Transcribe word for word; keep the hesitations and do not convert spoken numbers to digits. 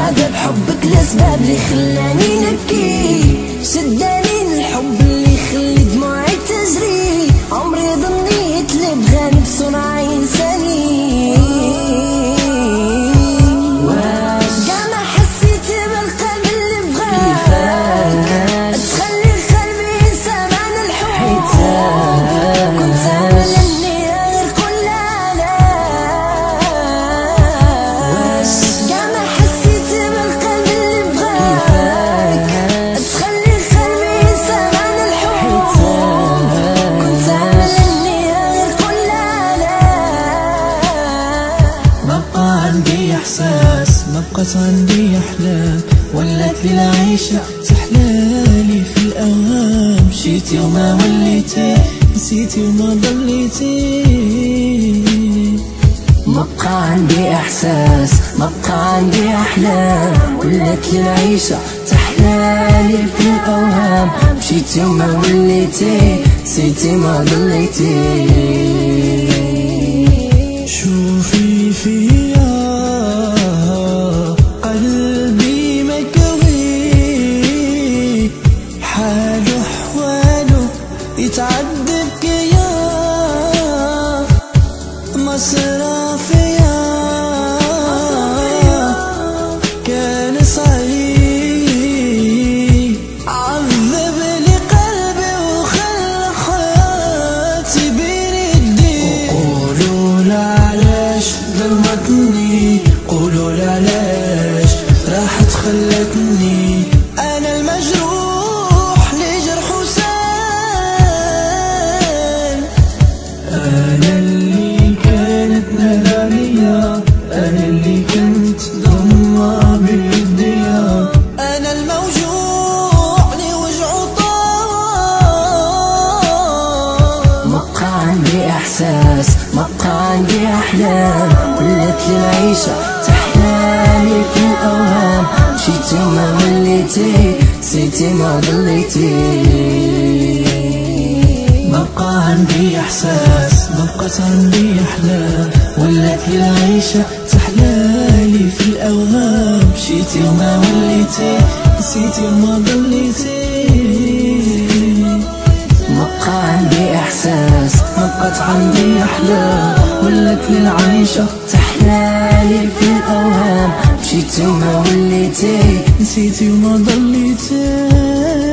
عذاب حبك الاسباب اللي خلاني نبكي، شداني الحب اللي يخلي دموعي تجري، عمري ظنيت اللي بغاني بسرعة ينساني. بقت عندي أحلام ولات لي العيشة تحلالي في الأوهام، مشيتي وما وليتي، نسيتي وما ضليتي. مبقى عندي إحساس، مبقى عندي أحلام، ولات لي العيشة تحلالي في الأوهام، مشيتي وما وليتي، نسيتي وما ضليتي. شوفي فيا قلبي مكوي، حاله حواله يتعذب كيا، مصرافيا كان صعيب، عذب لي قلبي وخلى حياتي بين يديه. قولوا له علاش ظلمتني، قولوا له علاش راحت خلتني، أنا المجروح لجرحه سال، أنا اللي كانت نادانية، أنا اللي كنت ضمة بيديا، أنا الموجوع لي وجعه طال. مبقى عندي إحساس، مبقى عندي أحلام، ولات لي العيشة تحلالي في الأوهام، مشيتي وما وليتي، نسيتي ما ضليتي. مبقى عندي إحساس، مبقت عندي أحلام، ولات لي العيشة تحلالي في الأوهام، مشيتي وما وليتي، نسيتي وما ضليتي. مبقى عندي إحساس، مبقت عندي أحلام، ولات لي العيشة تحلالي في الأوهام، مشيتي وما وليتي، نسيتي وما ضليتي.